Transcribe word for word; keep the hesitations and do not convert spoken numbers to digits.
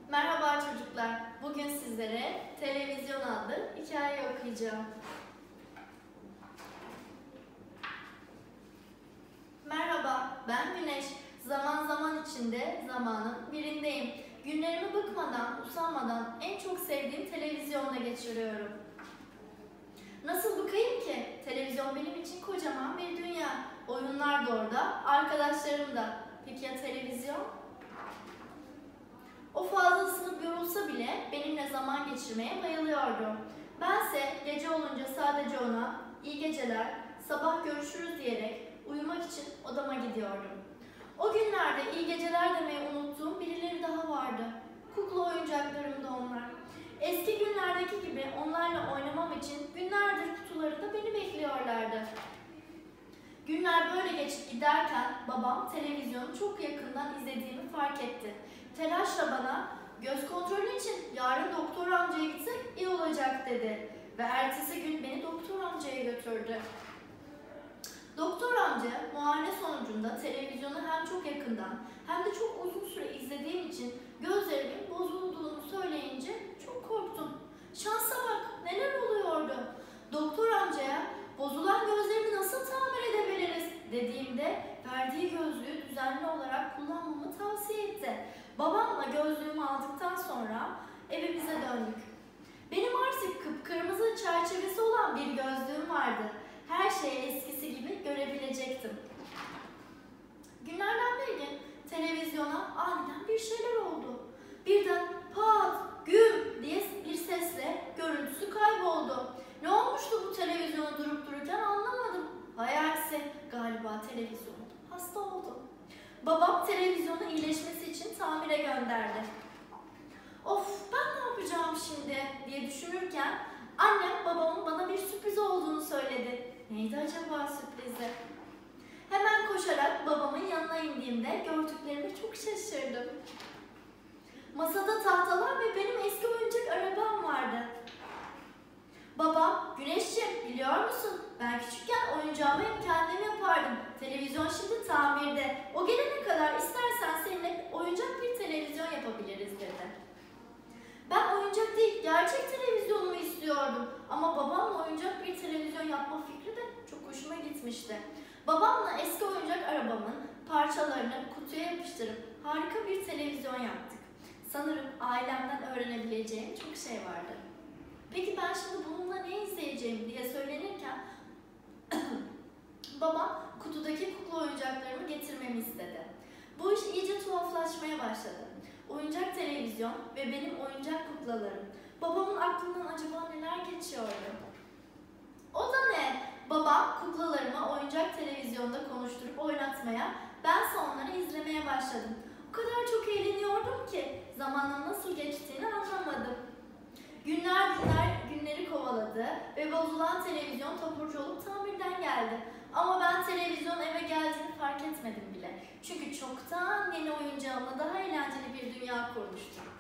Merhaba çocuklar. Bugün sizlere Televizyon adlı hikaye okuyacağım. Merhaba, ben Güneş. Zaman zaman içinde zamanın birindeyim. Günlerimi bıkmadan, usanmadan en çok sevdiğim televizyonla geçiriyorum. Nasıl bıkayım ki? Televizyon benim için kocaman bir dünya. Oyunlar da orada, arkadaşlarım da. Peki ya televizyon? O fazla ısınıp yorulsa bile benimle zaman geçirmeye bayılıyordu. Bense gece olunca sadece ona iyi geceler, sabah görüşürüz diyerek uyumak için odama gidiyordum. O günlerde iyi geceler demeyi unuttuğum birileri daha vardı. Kukla oyuncaklarımdı onlar. Eski günlerdeki gibi onlarla oynamam için günlerdir kutularında beni bekliyorlardı. Günler böyle geçip giderken babam televizyonu çok yakından izlediğimi fark etti. Telaşla bana göz kontrolü için yarın doktor amcaya gitsek iyi olacak dedi ve ertesi gün beni doktor amcaya götürdü. Doktor amca muayene sonucunda televizyonu hem çok yakından hem de çok uzun süre izlediğim için gözlerimin bozulduğunu söyleyince çok korktum. Şansa bak, neler oluyordu? Doktor amcaya bozulan gözlerimi nasıl tamir edebiliriz dediğimde verdiği gözlüğü düzenli olarak kullanmamı tavsiye etti. Babamla gözlüğümü aldıktan sonra evimize döndük. Benim artık kıpkırmızı çerçevesi olan bir gözlüğüm vardı. Her şeyi eskisi gibi görebilecektim. Günlerden bir gün televizyona aniden bir şeyler oldu. Birden pat, güm diye bir sesle görüntüsü kayboldu. Ne olmuştu bu televizyonu durup dururken anlamadım. Hay aksi, galiba televizyon hasta oldu. Babam televizyonu iyileşmesi için tamire gönderdi. Of, ben ne yapacağım şimdi diye düşünürken annem babamın bana bir sürpriz olduğunu söyledi. Neydi acaba sürprizi? Hemen koşarak babamın yanına indiğimde gördüklerime çok şaşırdım. Masada tahtalar ve benim eski oyuncak arabam vardı. Babam, Güneşciğim biliyor musun? Ben küçükken oyuncağımı hep kendim yapardım. Televizyon şimdi tamirde. O gelene kadar istersen seninle oyuncak bir televizyon yapabiliriz dedi. Ben oyuncak değil, gerçek televizyonumu istiyordum. Ama babamla oyuncak bir televizyon yapma fikri de çok hoşuma gitmişti. Babamla eski oyuncak arabamın parçalarını kutuya yapıştırıp harika bir televizyon yaptık. Sanırım ailemden öğrenebileceğim çok şey vardı. Peki ben şimdi bununla ne izleyeceğim diye söylenirken babam kutudaki kukla oyuncaklarımı getirmemi istedi. Bu iş iyice tuhaflaşmaya başladı. Oyuncak televizyon ve benim oyuncak kuklalarım. Babamın aklından acaba neler geçiyordu? O da ne? Babam kuklalarımı oyuncak televizyonda konuşturup oynatmaya, bense onları izlemeye başladım. O kadar çok eğleniyordum ki zamanın nasıl geçtiğini anlamadım. Günler günler günleri kovaladı ve bozulan televizyon taburcu olup tamirden geldi. Ama ben televizyon eve geldiğini fark etmedim bile. Çünkü çoktan yeni oyuncağımla daha eğlenceli bir dünya kurmuştum.